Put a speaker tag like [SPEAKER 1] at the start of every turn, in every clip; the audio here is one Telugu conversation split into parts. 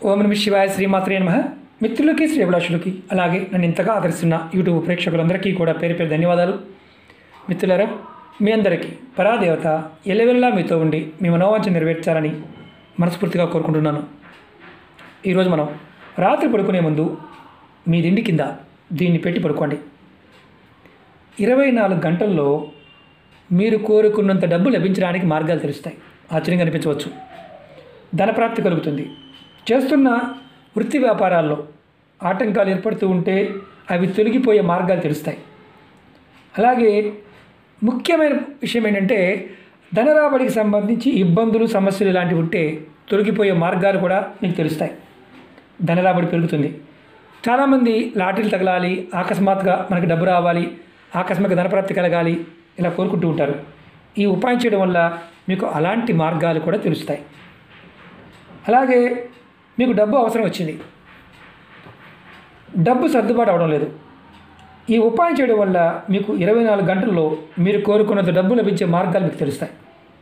[SPEAKER 1] ఓం నమః శివాయ శ్రీమాత్రే నమః. మిత్రులకి శ్రీభిలాషులకి అలాగే నన్ను ఇంతగా ఆదరిస్తున్న యూట్యూబ్ ప్రేక్షకులందరికీ కూడా పేరు పేరు ధన్యవాదాలు. మిత్రులారా, మీ అందరికీ పరాదేవత ఎల్లవెల్లా మీతో ఉండి మీ మనోవాంఛ నెరవేర్చాలని మనస్ఫూర్తిగా కోరుకుంటున్నాను. ఈరోజు మనం రాత్రి పడుకునే ముందు మీ దిండి కింద దీన్ని పెట్టి పడుకోండి. 24 గంటల్లో మీరు కోరుకున్నంత డబ్బు లభించడానికి మార్గాలు తెలుస్తాయి. ఆశ్చర్యంగా అనిపించవచ్చు. ధనప్రాప్తి కలుగుతుంది. చేస్తున్న వృత్తి వ్యాపారాల్లో ఆటంకాలు ఏర్పడుతూ ఉంటే అవి తొలగిపోయే మార్గాలు తెలుస్తాయి. అలాగే ముఖ్యమైన విషయం ఏంటంటే ధనరాబడికి సంబంధించి ఇబ్బందులు సమస్యలు ఇలాంటివి ఉంటే తొలగిపోయే మార్గాలు కూడా మీకు తెలుస్తాయి. ధనరాబడి పెరుగుతుంది. చాలామంది లాటరీలు తగలాలి, అకస్మాత్తుగా మనకి డబ్బు రావాలి, ఆకస్మిక ధనప్రాప్తి కలగాలి, ఇలా కోరుకుంటూ ఉంటారు. ఈ ఉపాయం చేయడం వల్ల మీకు అలాంటి మార్గాలు కూడా తెలుస్తాయి. అలాగే మీకు డబ్బు అవసరం వచ్చింది, డబ్బు సర్దుబాటు అవడం లేదు. ఈ ఉపాయం చేయడం వల్ల మీకు 24 గంటల్లో మీరు కోరుకున్నంత డబ్బు లభించే మార్గాలు మీకు తెలుస్తాయి.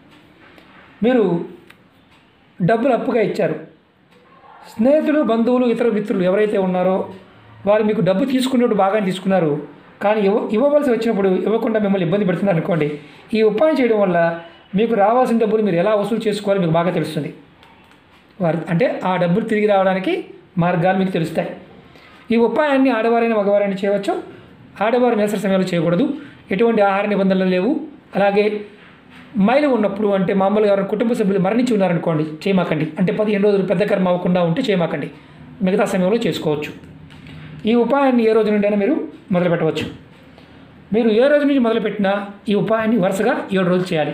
[SPEAKER 1] మీరు డబ్బులు అప్పుగా ఇచ్చారు, స్నేహితులు, బంధువులు, ఇతర మిత్రులు ఎవరైతే ఉన్నారో వారు మీకు డబ్బు తీసుకున్నప్పుడు బాగానే తీసుకున్నారు, కానీ ఇవ్వవలసి వచ్చినప్పుడు ఇవ్వకుండా మిమ్మల్ని ఇబ్బంది పెడుతున్నారు అనుకోండి. ఈ ఉపాయం చేయడం వల్ల మీకు రావాల్సిన డబ్బులు మీరు ఎలా వసూలు చేసుకోవాలో మీకు బాగా తెలుస్తుంది. అంటే ఆ డబ్బులు తిరిగి రావడానికి మార్గాలు మీకు తెలుస్తాయి. ఈ ఉపాయాన్ని ఆడవారైన మగవారైనా చేయవచ్చు. ఆడవారు నెలసరి సమయంలో చేయకూడదు. ఎటువంటి ఆహార నిబంధనలు లేవు. అలాగే మైలు ఉన్నప్పుడు, అంటే మామూలుగా ఎవరైనా కుటుంబ సభ్యులు మరణించి ఉన్నారనుకోండి, చేయమాకండి. అంటే 15 రోజులు పెద్ద కర్మ అవ్వకుండా ఉంటే చేయమాకండి. మిగతా సమయంలో చేసుకోవచ్చు. ఈ ఉపాయాన్ని ఏ రోజు నుండైనా మీరు మొదలు పెట్టవచ్చు. మీరు ఏ రోజు నుంచి మొదలుపెట్టినా ఈ ఉపాయాన్ని వరుసగా 7 రోజులు చేయాలి.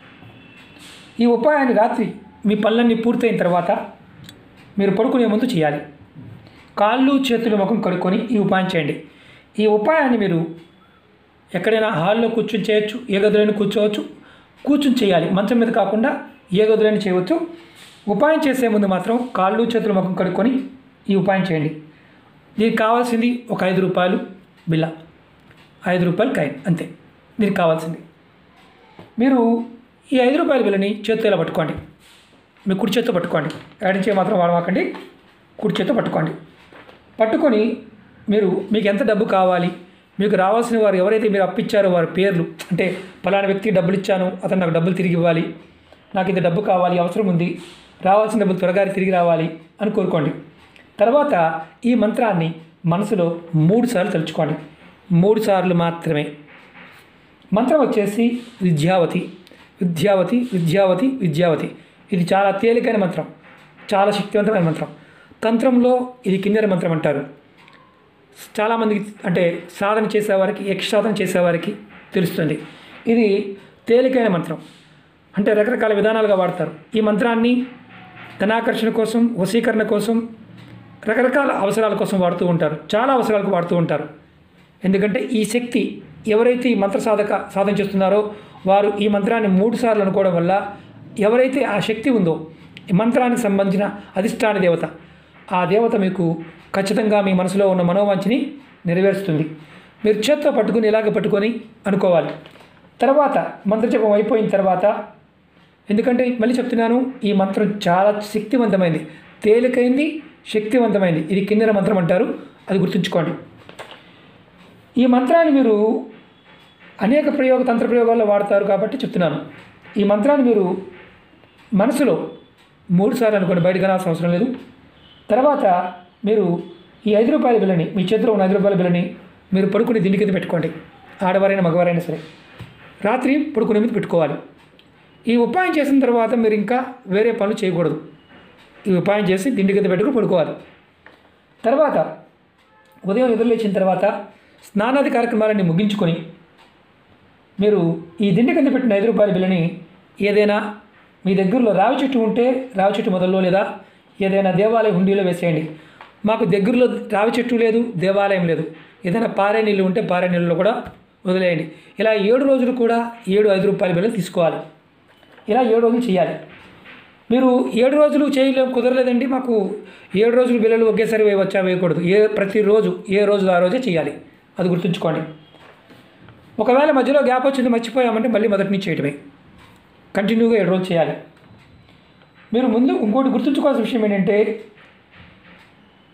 [SPEAKER 1] ఈ ఉపాయాన్ని రాత్రి మీ పనులన్నీ పూర్తయిన తర్వాత మీరు పడుకునే ముందు చేయాలి. కాళ్ళు, చేతులు, ముఖం కడుక్కొని ఈ ఉపాయం చేయండి. ఈ ఉపాయాన్ని మీరు ఎక్కడైనా హాల్లో కూర్చొని చేయొచ్చు, ఏ గదిలోనే కూర్చోవచ్చు. కూర్చొని చేయాలి, మంచం మీద కాకుండా ఏ గదిలోనే చేయవచ్చు. ఉపాయం చేసే ముందు మాత్రం కాళ్ళు, చేతులు, ముఖం కడుక్కొని ఈ ఉపాయం చేయండి. దీనికి కావాల్సింది ఒక 5 రూపాయలు బిల్ల, 5 రూపాయలు కాయిన్, అంతే దీనికి కావాల్సింది. మీరు ఈ 5 రూపాయల బిల్లని చేతితో ఇలా పట్టుకోండి. మీ కుడి చేతితో పట్టుకోండి, ఎడమ చేయి మాత్రం వాడమాకండి. కుడి చేతితో పట్టుకోండి. పట్టుకొని మీకు ఎంత డబ్బు కావాలి, మీకు రావాల్సిన వారు ఎవరైతే మీరు అప్పిచ్చారో వారి పేర్లు, అంటే ఫలానా వ్యక్తికి డబ్బులు ఇచ్చాను, అతను నాకు డబ్బులు తిరిగి ఇవ్వాలి, నాకు ఇంత డబ్బు కావాలి, అవసరం ఉంది, రావాల్సిన డబ్బులు త్వరగా తిరిగి రావాలి అని కోరుకోండి. తర్వాత ఈ మంత్రాన్ని మనసులో 3 సార్లు తలుచుకోండి. 3 సార్లు మాత్రమే. మంత్రం వచ్చేసి విద్యావతి, విద్యావతి, విద్యావతి, విద్యావతి. ఇది చాలా తేలికైన మంత్రం, చాలా శక్తివంతమైన మంత్రం. తంత్రంలో ఇది కిన్నెర మంత్రం అంటారు. చాలామందికి, అంటే సాధన చేసేవారికి, యక్షసాధన చేసేవారికి తెలుస్తుంది. ఇది తేలికైన మంత్రం, అంటే రకరకాల విధానాలుగా వాడతారు. ఈ మంత్రాన్ని ధనాకర్షణ కోసం, వశీకరణ కోసం, రకరకాల అవసరాల కోసం వాడుతూ ఉంటారు. చాలా అవసరాలకు వాడుతూ ఉంటారు. ఎందుకంటే ఈ శక్తి ఎవరైతే ఈ మంత్ర సాధన చేస్తున్నారో వారు ఈ మంత్రాన్ని 3 సార్లు అనుకోవడం వల్ల ఎవరైతే ఆ శక్తి ఉందో, ఈ మంత్రానికి సంబంధించిన అధిష్టాన దేవత, ఆ దేవత మీకు ఖచ్చితంగా మీ మనసులో ఉన్న మనోవాంఛని నెరవేరుస్తుంది. మీరు చేత్తో పట్టుకుని ఇలాగ పట్టుకొని అనుకోవాలి. తర్వాత మంత్రజపం అయిపోయిన తర్వాత, ఎందుకంటే మళ్ళీ చెప్తున్నాను, ఈ మంత్రం చాలా శక్తివంతమైంది, తేలికైంది, శక్తివంతమైంది. ఇది కిన్నెర మంత్రం అంటారు, అది గుర్తుంచుకోండి. ఈ మంత్రాన్ని మీరు అనేక తంత్ర ప్రయోగాల్లో వాడతారు కాబట్టి చెప్తున్నాను. ఈ మంత్రాన్ని మీరు మనసులో 3 సార్లు అనుకోండి, బయటకు అనాల్సిన అవసరం లేదు. తర్వాత మీరు ఈ 5 రూపాయల బిల్లని, మీ చేతిలో ఉన్న 5 రూపాయల బిల్లని మీరు పడుకునే దిండి కింద పెట్టుకోండి. ఆడవారైనా మగవారైనా సరే రాత్రి పడుకునే మీద పెట్టుకోవాలి. ఈ ఉపాయం చేసిన తర్వాత మీరు ఇంకా వేరే పనులు చేయకూడదు. ఈ ఉపాయం చేసి దిండి కింద పెట్టుకుని పడుకోవాలి. తర్వాత ఉదయం నిద్రలేచిన తర్వాత స్నానాది కార్యక్రమాలన్నీ ముగించుకొని మీరు ఈ దిండి కింద పెట్టిన 5 రూపాయల బిల్లని ఏదైనా మీ దగ్గరలో రావి చెట్టు ఉంటే రావి చెట్టు మొదల్లో, లేదా ఏదైనా దేవాలయ హుండీలో వేసేయండి. మాకు దగ్గరలో రావి చెట్టు లేదు, దేవాలయం లేదు, ఏదైనా పారే నీళ్ళు ఉంటే పారే నీళ్ళలో కూడా వదిలేయండి. ఇలా 7 రోజులు కూడా 7 5 రూపాయల బిల్లలు తీసుకోవాలి. ఇలా 7 రోజులు చేయాలి. మీరు 7 రోజులు చేయలేము, కుదరలేదండి మాకు 7 రోజులు బిల్లలు ఒకేసారి వేయవచ్చా, వేయకూడదు. ప్రతిరోజు ఏ రోజు ఆ రోజే చేయాలి, అది గుర్తుంచుకోండి. ఒకవేళ మధ్యలో గ్యాప్ వచ్చింది, మర్చిపోయామంటే మళ్ళీ మొదటి నుంచి చేయటమే. కంటిన్యూగా 7 రోజులు చేయాలి. మీరు ముందు ఇంకోటి గుర్తుంచుకోవాల్సిన విషయం ఏంటంటే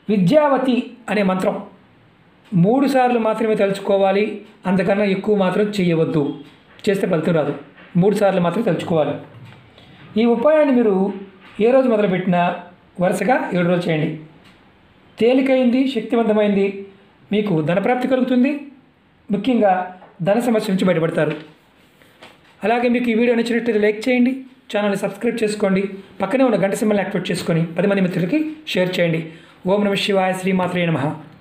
[SPEAKER 1] విద్యావతి అనే మంత్రం 3 సార్లు మాత్రమే తలుచుకోవాలి, అంతకన్నా ఎక్కువ మాత్రం చేయవద్దు. చేస్తే ఫలితం రాదు. 3 సార్లు మాత్రం తలుచుకోవాలి. ఈ ఉపాయాన్ని మీరు ఏ రోజు మొదలుపెట్టినా వరుసగా 7 రోజులు చేయండి. తేలికైంది, శక్తివంతమైంది. మీకు ధనప్రాప్తి కలుగుతుంది. ముఖ్యంగా ధన సమస్య నుంచి బయటపడతారు. అలాగే మీకు ఈ వీడియో నచ్చినట్లయితే లైక్ చేయండి, ఛానల్ని సబ్స్క్రైబ్ చేసుకోండి, పక్కనే ఉన్న గంట సింబల్ని యాక్టివేట్ చేసుకొని 10 మంది మిత్రులకి షేర్ చేయండి. ఓం నమః శివాయ, శ్రీమాత్రే నమః.